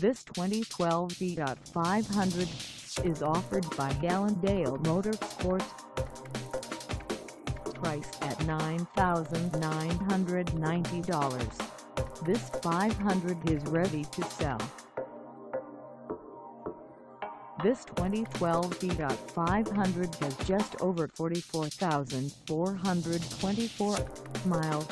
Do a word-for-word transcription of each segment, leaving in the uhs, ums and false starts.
This twenty twelve Fiat five hundred is offered by Hallandale Motorsports. Priced at nine thousand nine hundred ninety dollars, this five hundred is ready to sell. This twenty twelve Fiat five hundred has just over forty-four thousand four hundred twenty-four miles.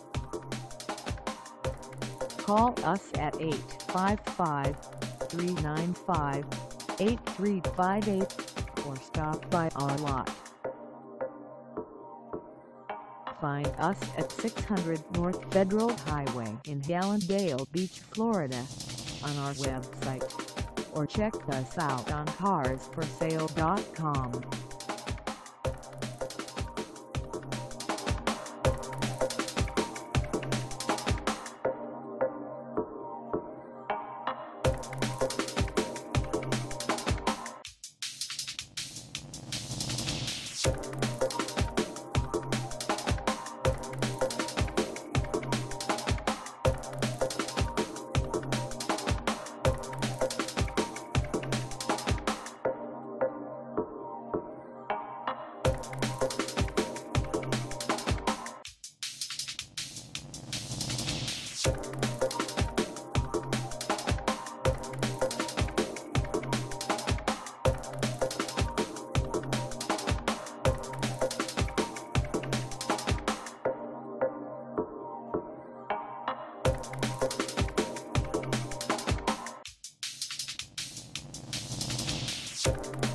Call us at eight five five, three nine five, eight three five eight or stop by our lot. Find us at six hundred North Federal Highway in Hallandale Beach, Florida, on our website, or check us out on cars for sale dot com. You